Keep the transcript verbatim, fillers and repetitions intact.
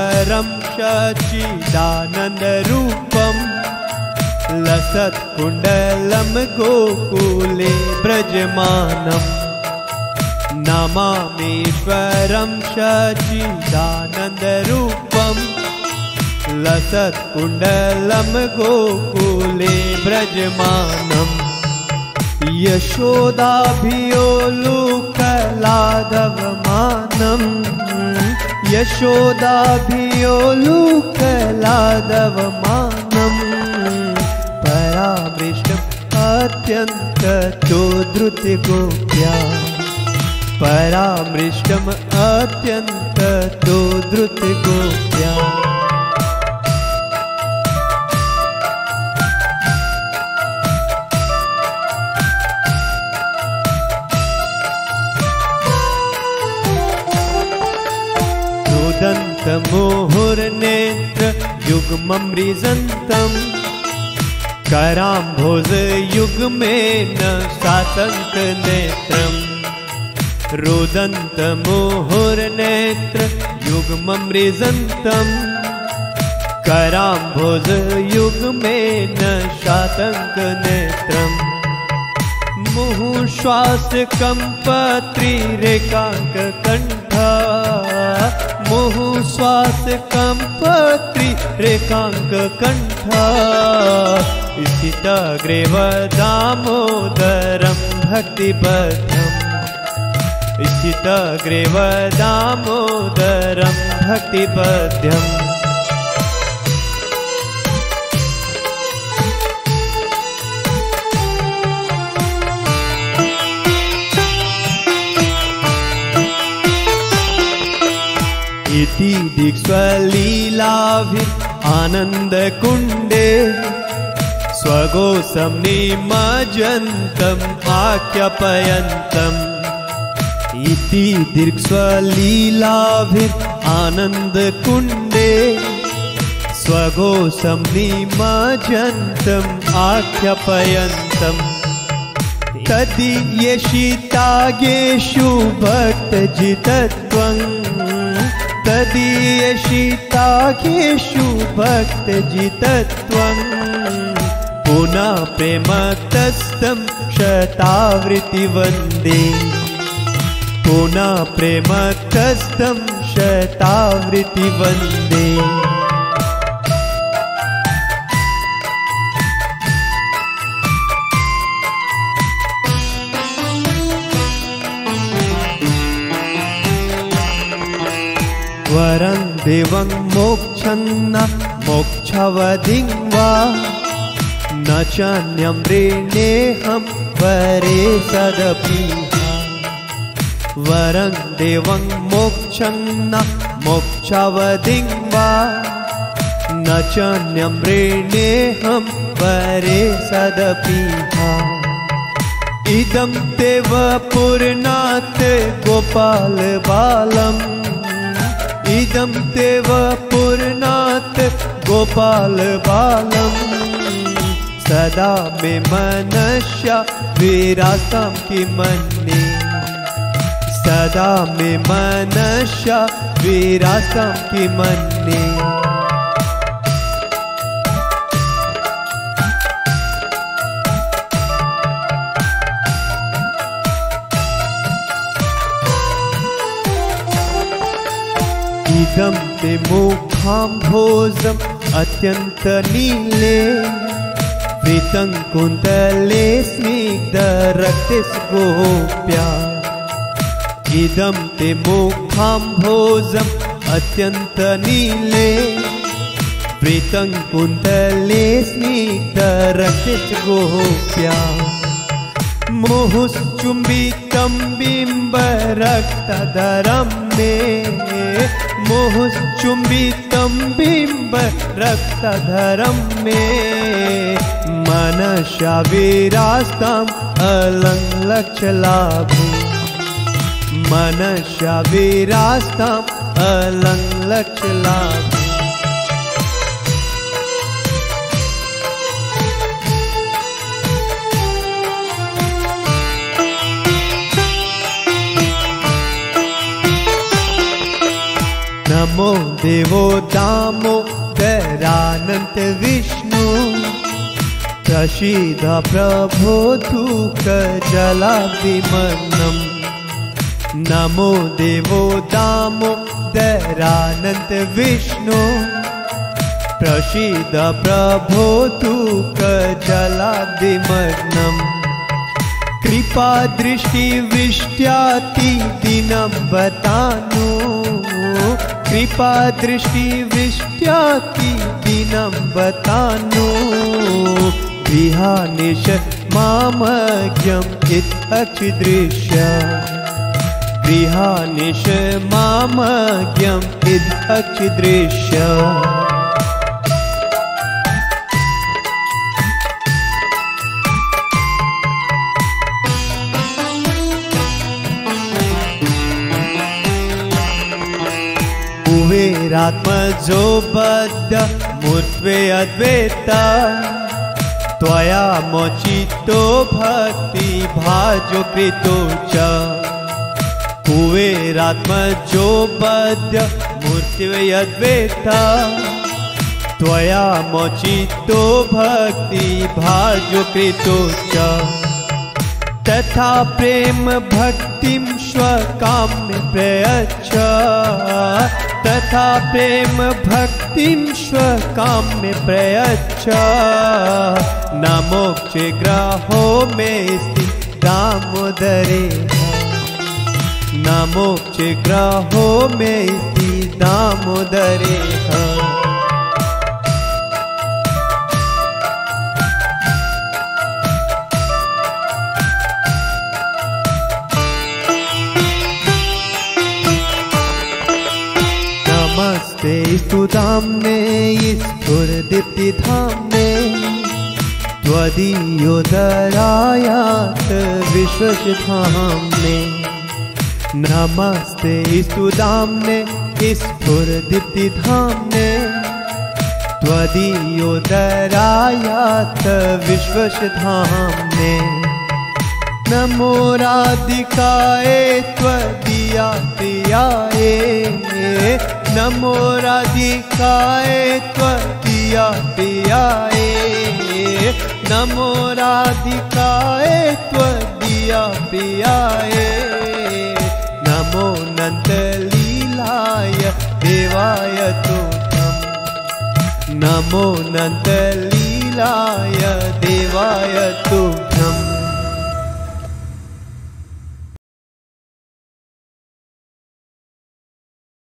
परमेश्वरं सच्चिदानन्दरूपम् लसत्कुण्डलं गोकुले व्रजमानम् नमामीश्वरं सच्चिदानन्दरूपम् लसत्कुण्डलं गोकुले व्रजमानम् यशोदाभियोलुकलाधवमानम् यशोदाभियोलुकलाधवमानम् परामृष्टम् अत्यन्ततोद्रुतगोप्या परामृष्टम् अत्यन्ततोद्रुतगोप्या मुहुर्नेत्र युग्ममृजन्तम् कराम्भोज युग्मेन सातन्त नेत्रम् रुदन्त मुहुर्नेत्र युग्ममृजन्तम् कराम्भोज युग्मेन शातङ्क नेत्रम् मुहुश्वास कम्पत्रिरेकाङ्क कण्ठा मुहुश्वास कम्पत्रिरेकाङ्क कण्ठा स्थितग्रेव दामोदरं भक्तिबद्धम् स्थितग्रेव दामोदरं भक्तिबद्धम् इति दिक्स्वलीलाभिः आनन्दकुण्डे स्वगोसं निमज्जन्तम् आख्यापयन्तम् इति दिक्स्वलीलाभिः आनन्दकुण्डे स्वगोसं निमज्जन्तम् आख्यापयन्तम् तदीयशितागेषु भक्तजितत्वम् तदीयशितागेषु भक्तजितत्वम् पुनः प्रेमतस्तं शतावृत्ति वन्दे पुनः प्रेमतस्तं शतावृत्ति वन्दे वरं देवं मोक्षन्न मोक्षवधिं वा न चान्यं वृणेऽहं वरे सदपि वरं देवं मोक्षन्न मोक्षवधिं वा न चान्यं वृणेऽहं वरे सदपि इदं देव पूर्णात् गोपाल बालम् इदं देव पूर्णात् गोपाल बालम् सदा मे मनस्या विरासं किमन्ये सदा मे मनस्या विरासं किमन्ये इदं ते मुखाम्भोजम् अत्यन्तनीले वृतं कुन्तले स्निग्धरक्तगोप्या इदं ते मुखाम्भोजम् अत्यन्तनीले वृतं कुन्तले स्निग्धरक्तगोप्या मुहुश्चुम्बितं बिम्बरक्तधरं मे मुहुश्चुम्बितं बिम्बरक्तधरं मे मनसा विरास्ताम् अलङ्लक्ष्यलाभे मनसा विरास्ताम् अलङ्लक्ष्यलाभे न नमो देवो दामोदरानन्त विष्णु प्रसीद प्रभो दुःखजलाभिमग्नम् नमो देवो दामोदरानन्त विष्णु प्रसीद प्रभो दुःखजलाभिमग्नम् कृपा दृष्टि विष्ट्याति दिनं बतानु कृपा दृष्टि विष्ट्याति दिनं बतानु गृहानिश मामज्ञम् इत्थक्षिदृश्य गृहानिश मामज्ञम् इत्थक्षिदृश्य कुबेरात्मजो बद्ध मूर्त्वे अद्वैता त्वया मोचितो भक्ति भाजो कृतो च कुबेरात्मजो बद्ध मूर्त्वे अद्वैता त्वया मोचितो भक्ति भाजो कृतो च तथा प्रेम भक्तिं स्वकाम्य प्रयच्छ तथा प्रेम भक्तिं स्वकाम्य प्रयच्छ न मोक्षे ग्राहो मेस्ति दामोदरे न मोक्षे ग्राहो मेस्ति दामोदरे नमस्ते स्तुताम्ने स्फुरदीप्तिधाम्ने त्वदीयोदरायात विश्वसधाम्ने नमस्ते स्तुताम्ने स्फुरदीप्तिधाम्ने त्वदीयोदरायात विश्वसधाम्ने नमो राधिकाय त्वदीया प्रियाय नमो राधिकाय त्वदीया प्रियाय नमो राधिकाय त्वदीया प्रियाय नमो नन्दलीलाय देवाय तुभ्यम् नमो नन्दलीलाय देवाय तुभ्यम्